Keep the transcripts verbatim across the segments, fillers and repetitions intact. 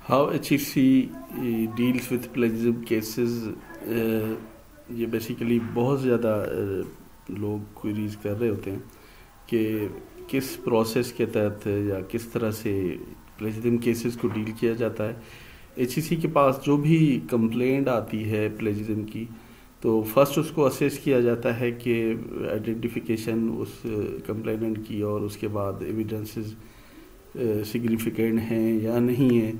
How H E C uh, deals with plagiarism cases uh, یہ basically بہت زیادہ uh, لوگ کوئریز کر رہے ہوتے ہیں کہ کس پروسیس کے تحت یا کس طرح سے پلیجرزم کیسز کو ڈیل کیا جاتا ہے. ایچ ای سی کے پاس جو بھی کمپلینٹ آتی ہے پلیجرزم کی تو فرسٹ اس کو اسیس کیا جاتا ہے کہ آئیڈینٹیفیکیشن اس کمپلیننٹ کی اور اس کے بعد ایویڈنسز سگنیفیکینٹ ہیں یا نہیں ہیں.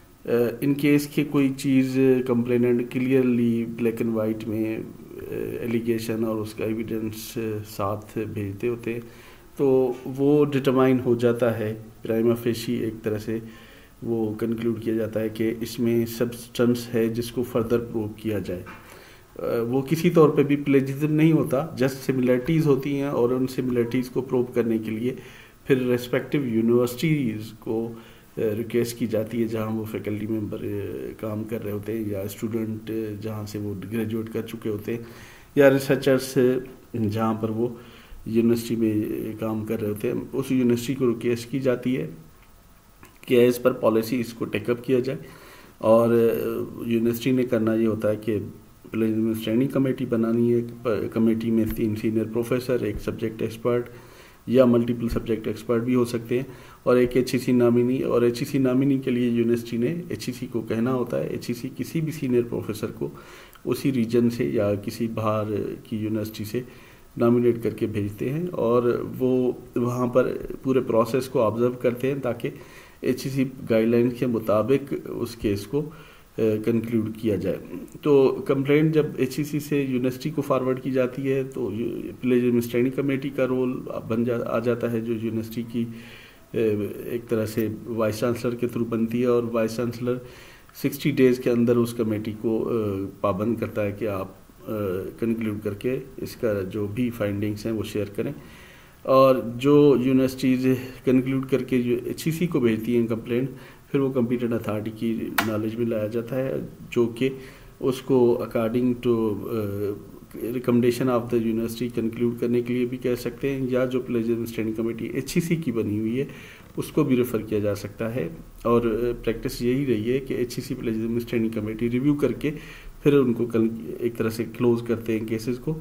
ان کیس کے کوئی چیز complainant clearly black and white میں ایلیگیشن اور اس کا ایویڈنس ساتھ بھیجتے ہوتے ہیں تو وہ ڈٹرمائن ہو جاتا ہے پرائما فیشی. ایک طرح سے وہ کنکلوڈ کیا جاتا ہے کہ اس میں سبسٹنس ہے جس کو فردر پروو کیا جائے. وہ کسی طور پہ بھی پلیجرزم نہیں ہوتا, جسٹ سملیرٹیز ہوتی ہیں اور ان سملیرٹیز کو پروو کرنے کے لیے پھر ریسپیکٹیو یونیورسٹیز کو ریکویسٹ کی جاتی ہے جہاں وہ فیکلٹی ممبر کام کر رہے ہوتے ہیں یا اسٹوڈنٹ جہاں سے وہ گریجویٹ کر چکے ہوتے ہیں یا ریسرچرس جہاں پر وہ یونیورسٹی میں کام کر رہے ہوتے ہیں. اس یونیورسٹی کو ریکویسٹ کی جاتی ہے کہ ایز پر پالیسی اس کو ٹیک اپ کیا جائے اور یونیورسٹی نے کرنا یہ ہوتا ہے کہ پلیجرزم اسٹینڈنگ کمیٹی بنانی ہے. کمیٹی میں تین سینئر پروفیسر, ایک سبجیکٹ ایکسپرٹ یا ملٹیپل سبجیکٹ ایکسپرٹ بھی ہو سکتے ہیں اور ایک ایچ ای سی نامینی. اور ایچ ای سی نامینی کے لیے یونیورسٹی نے ایچ ای سی کو کہنا ہوتا ہے. ایچ ای سی کسی بھی سینئر پروفیسر کو اسی ریجن سے یا کسی باہر کی یونیورسٹی سے نامینیٹ کر کے بھیجتے ہیں اور وہ وہاں پر پورے پروسیس کو آبزرو کرتے ہیں تاکہ H E C guideline کے مطابق اس کیس کو کنکلوڈ کیا جائے. تو کمپلینٹ جب ایچ ای سی سے یونیورسٹی کو فارورڈ کی جاتی ہے تو پلیجرزم اسٹینڈنگ کمیٹی کا رول بن جا آ جاتا ہے جو یونیورسٹی کی ایک طرح سے وائس چانسلر کے تھرو بنتی ہے اور وائس چانسلر سکسٹی ڈیز کے اندر اس کمیٹی کو پابند کرتا ہے کہ آپ کنکلوڈ کر کے اس کا جو بھی فائنڈنگس ہیں وہ شیئر کریں. اور جو یونیورسٹیز کنکلوڈ کر کے جو ایچ ای سی کو بھیجتی ہیں کمپلینٹ پھر وہ کمپیٹنٹ اتھارٹی کی نالج میں لایا جاتا ہے جو کہ اس کو according to recommendation of the university conclude کرنے کے لیے بھی کہہ سکتے ہیں یا جو plagiarism standing committee H E C کی بنی ہوئی ہے اس کو بھی ریفر کیا جا سکتا ہے. اور پریکٹس یہی رہی ہے کہ H E C plagiarism standing committee review کر کے پھر ان کو ایک طرح سے کلوز کرتے ہیں کیسز کو.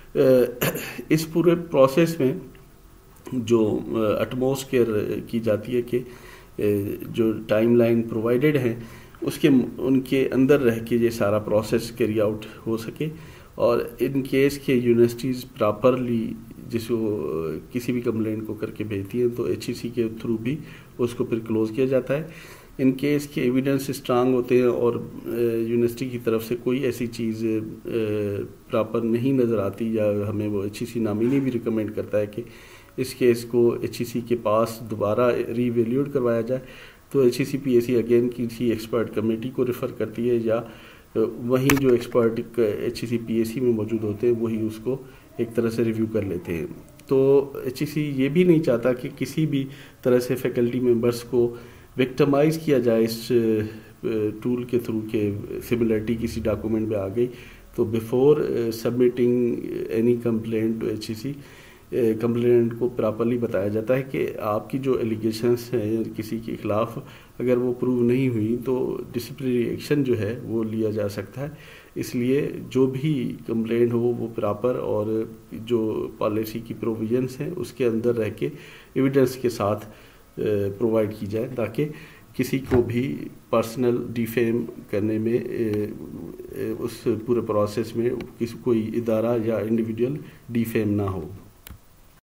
اس پورے پروسیس میں جو اٹموسٹ کیئر کی جاتی ہے کہ جو ٹائم لائن پرووائڈیڈ ہیں اس کے ان کے اندر رہ کے یہ سارا پروسیس کیری آؤٹ ہو سکے. اور ان کیس کے یونیورسٹیز پراپرلی جس کو کسی بھی کمپلینٹ کو کر کے بھیجتی ہیں تو ایچ ای سی کے تھرو بھی اس کو پھر کلوز کیا جاتا ہے. ان کیس کے ایویڈنس اسٹرانگ ہوتے ہیں اور یونیورسٹی کی طرف سے کوئی ایسی چیز پراپر نہیں نظر آتی یا ہمیں وہ ایچ ای سی نامینی بھی ریکمینڈ کرتا ہے کہ اس کیس کو ایچ ای سی کے پاس دوبارہ ری ایویلیوٹ کروایا جائے تو H E C P A C again کسی ایکسپرٹ کمیٹی کو ریفر کرتی ہے یا وہیں جو expert H E C P A سی میں موجود ہوتے ہیں وہی اس کو ایک طرح سے ریویو کر لیتے ہیں. تو ایچ ای سی یہ بھی نہیں چاہتا کہ کسی بھی طرح سے فیکلٹی ممبرس کو وکٹمائز کیا جائے اس ٹول کے تھرو کہ سملیرٹی کسی ڈاکومنٹ میں آ گئی تو before submitting any complaint to H E C complaint کو پراپرلی بتایا جاتا ہے کہ آپ کی جو ایلیگیشنس ہیں کسی کے خلاف اگر وہ پروو نہیں ہوئی تو ڈسپلنری ایکشن جو ہے وہ لیا جا سکتا ہے. اس لیے جو بھی کمپلینٹ ہو وہ پراپر اور جو پالیسی کی پروویژنس ہیں اس کے اندر رہ کے ایویڈنس کے ساتھ پرووائڈ کی جائے تاکہ کسی کو بھی پرسنل ڈیفیم کرنے میں اس پورے پروسیس میں کسی کوئی ادارہ یا انڈیویجول ڈیفیم نہ ہو.